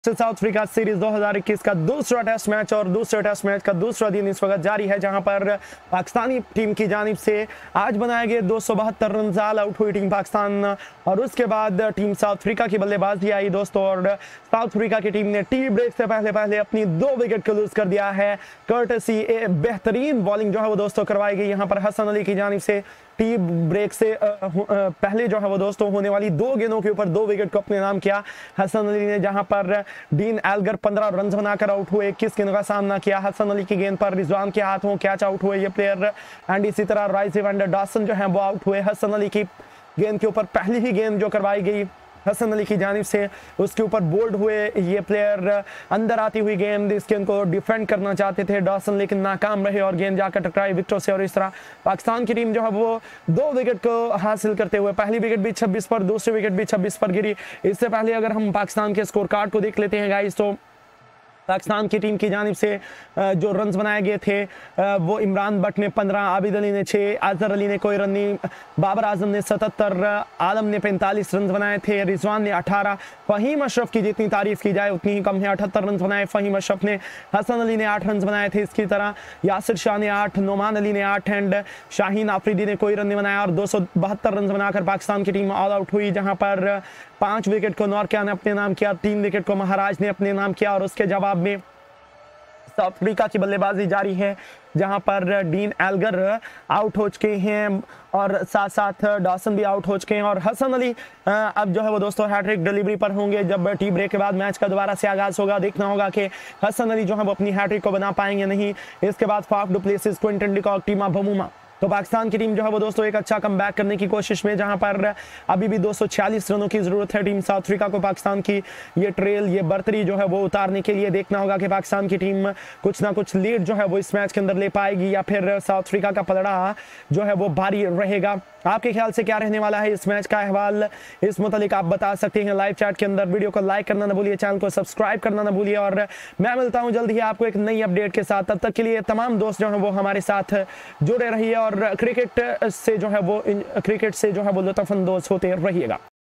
South Africa series 2021 का दूसरा test match और दूसरे टेस्ट मैच का दूसरा दिन इस वक्त जारी है, जहां पर पाकिस्तानी टीम की जानिब से आज बनाए गए 272 रन ऑल आउट हुई टीम पाकिस्तान और उसके बाद टीम साउथ अफ्रीका की बल्लेबाजी आई दोस्तों। और साउथ अफ्रीका की टीम ने टी ब्रेक से पहले अपनी 2 विकेट को लूज कर दिया है। कर्टसी बेहतरीन बॉलिंग जो है वो दोस्तों करवाई गई यहाँ पर हसन अली की जानिब से। टी ब्रेक से पहले जो है वो दोस्तों होने वाली 2 गेंदों के ऊपर 2 विकेट को अपने नाम किया हसन अली ने, जहां पर डीन एल्गर 15 रन बनाकर आउट हुए। 21 गेंदों का सामना किया हसन अली की गेंद पर रिजवान के हाथों कैच आउट हुए ये प्लेयर एंड इसी तरह राइस एंड डॉसन जो है वो आउट हुए। हसन अली की गेंद के ऊपर पहली ही गेंद जो करवाई गई हसन अली की जानिब से, उसके ऊपर बोल्ड हुए ये प्लेयर। अंदर आती हुई गेंद, इस गेंद को डिफेंड करना चाहते थे डॉसन लेकिन नाकाम रहे और गेंद जाकर टकराई विकेटों से और इस तरह पाकिस्तान की टीम जो है वो 2 विकेट को हासिल करते हुए, पहली विकेट भी 26 पर, दूसरी विकेट भी 26 पर गिरी। इससे पहले अगर हम पाकिस्तान के स्कोर कार्ड को देख लेते हैं गाइस, तो पाकिस्तान की टीम की जानिब से जो रन्स बनाए गए थे वो इमरान बट ने 15, आबिद अली ने 6, अजहर अली ने कोई रन नहीं, बाबर आजम ने 77, आलम ने 45 रन बनाए थे, रिजवान ने 18, फ़हीम अशरफ की जितनी तारीफ की जाए उतनी ही कम है, 78 रन बनाए फ़हीम अशरफ ने। हसन अली ने 8 रन बनाए थे। इसकी तरह यासिर शाह ने 8, नोमान अली ने 8 एंड शाहीन आफरीदी ने कोई रन नहीं बनाया और 272 रन बनाकर पाकिस्तान की टीम ऑल आउट हुई, जहां पर 5 विकेट को नॉर्किया ने अपने नाम किया, 3 विकेट को महाराज ने अपने नाम किया और उसके जवाब में साउथ अफ्रीका की बल्लेबाजी जारी है, जहां पर डीन एल्गर आउट हो चुके हैं और साथ साथ डॉसन भी आउट हो चुके हैं और हसन अली अब जो है वो दोस्तों हैट्रिक डिलीवरी पर होंगे। जब टी ब्रेक के बाद मैच का दोबारा से आगाज होगा, देखना होगा कि हसन अली जो है वो अपनी हैट्रिक को बना पाएंगे नहीं। इसके बाद Faf du Plessis, Quinton de Kock, Temba Bavuma, तो पाकिस्तान की टीम जो है वो दोस्तों एक अच्छा कमबैक करने की कोशिश में, जहां पर अभी भी 246 रनों की जरूरत है टीम साउथ अफ्रीका को पाकिस्तान की ये ट्रेल, ये बर्तरी जो है वो उतारने के लिए। देखना होगा कि पाकिस्तान की टीम कुछ ना कुछ लीड जो है वो इस मैच के अंदर ले पाएगी या फिर साउथ अफ्रीका का पलड़ा जो है वो भारी रहेगा। आपके ख्याल से क्या रहने वाला है इस मैच का अहवाल, इस मुतालिक आप बता सकते हैं लाइव चैट के अंदर। वीडियो को लाइक करना ना भूलिए, चैनल को सब्सक्राइब करना ना भूलिए और मैं मिलता हूं जल्द ही आपको एक नई अपडेट के साथ। तब तक के लिए तमाम दोस्त जो हैं वो हमारे साथ जुड़े रहिए और क्रिकेट से जो है वो लुत्फ़ अंदोज़ होते रहिएगा।